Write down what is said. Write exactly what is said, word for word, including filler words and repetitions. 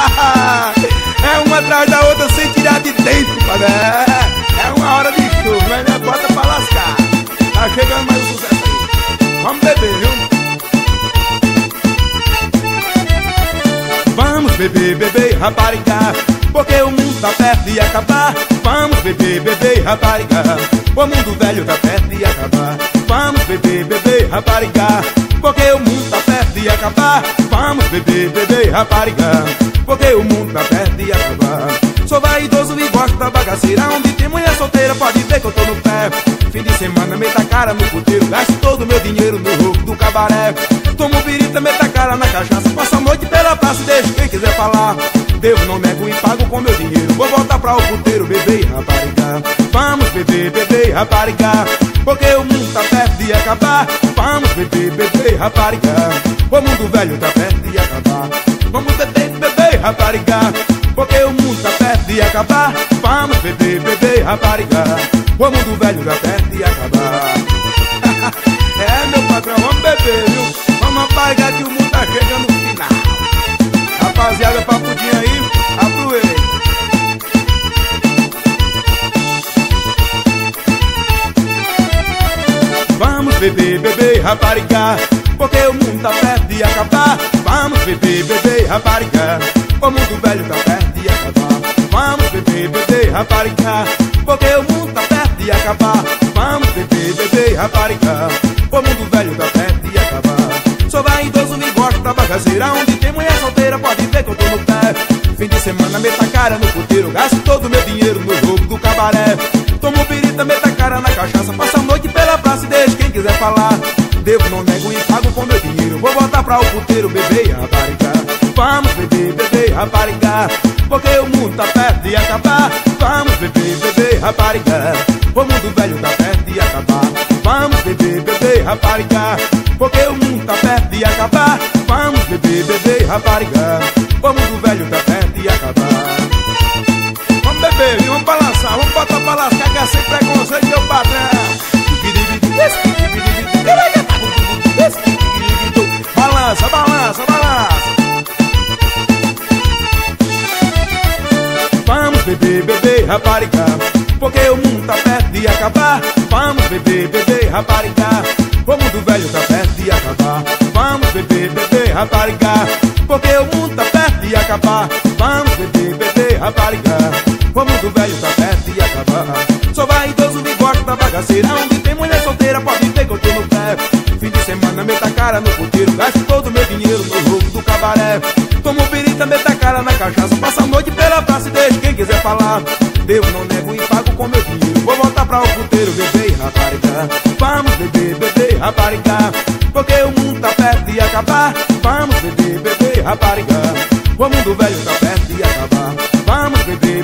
É uma atrás da outra sem tirar de dentro, padre. É uma hora de show, mas não é bota pra lascar. Tá chegando mais um sucesso aí. Vamos beber, viu? Vamos beber, beber, rapariga, porque o mundo tá perto de acabar. Vamos beber, beber, rapariga, o mundo velho tá perto de acabar. Vamos beber, beber, rapariga, porque o mundo tá perto de acabar. Vamos beber, beber, rapariga, porque o mundo tá perto de acabar. Sou vaidoso e gosto da bagaceira, onde tem mulher solteira pode ver que eu tô no pé. Fim de semana meta a cara no puteiro, gasto todo o meu dinheiro no roubo do cabaré. Tomo birita, meta a cara na cachaça, passo a noite pela praça e deixo quem quiser falar. Devo, não nego e pago com meu dinheiro, vou voltar pra o puteiro, beber e rapariga. Vamos beber, beber e rapariga, porque o mundo tá perto de acabar. Vamos beber, beber e rapariga, o mundo velho tá perto de acabar. Vamos beber, beber e rapariga, porque o mundo tá perto de acabar. Vamos beber, beber e rapariga, o mundo velho tá perto de acabar. É, meu patrão, vamos beber, viu? Vamos rapariga que o mundo tá chegando no final. Rapaziada, papudinho aí, aproveita. Vamos beber, beber, rapariga, porque o mundo tá perto de acabar. Vamos beber, beber, rapariga, o mundo velho tá perto de acabar. Vamos beber, beber, rapariga, porque o mundo tá perto de acabar. Vamos beber, beber, rapariga, o mundo velho tá perto de acabar. Sou vaidoso e gosto da bagaceira, onde tem mulher solteira pode ver que eu tô no pé. Fim de semana meta a cara no puteiro, gasto todo o meu dinheiro no roubo do cabaré. Tomo birita, meta a cara na cachaça, passo a noite pela praça e deixo quem quiser falar. Devo, não nego e pago com meu dinheiro, vou voltar pra o puteiro, beber e rapariga. Vamos beber, beber, rapariga, porque o mundo tá perto de acabar. Vamos beber, beber, rapariga, o mundo velho tá perto de acabar. Vamos beber, beber, rapariga, porque o mundo tá perto de acabar. Vamos beber, beber, rapariga, o mundo velho tá perto de acabar. Vamos beber, viu? Vamos balançar, vamos botar pra lascar, que é sem preconceito, meu patrão. Balança, balança, balança. Vamos beber, beber, rapariga, porque o mundo tá perto de acabar. Vamos beber, beber, rapariga, o mundo velho tá perto de acabar. Vamos beber, beber, rapariga, porque o mundo tá perto de acabar. Vamos beber, beber, rapariga, o mundo velho tá perto de acabar. Sou vaidoso e gosto da bagaceira, onde tem mulher solteira pode ver que eu tô no pé. Fim de semana meta a cara no puteiro, gasto todo o meu dinheiro no roubo do cabaré. Tomo birita, meta a cara na cachaça, passo a noite pela praça e deixo quem quiser falar. Devo, não nego e pago com meu dinheiro, vou voltar pra o puteiro, beber e rapariga. Vamos beber, beber, rapariga, porque o mundo tá perto de acabar. Vamos beber, beber, rapariga, o mundo velho tá perto de acabar. Vamos beber,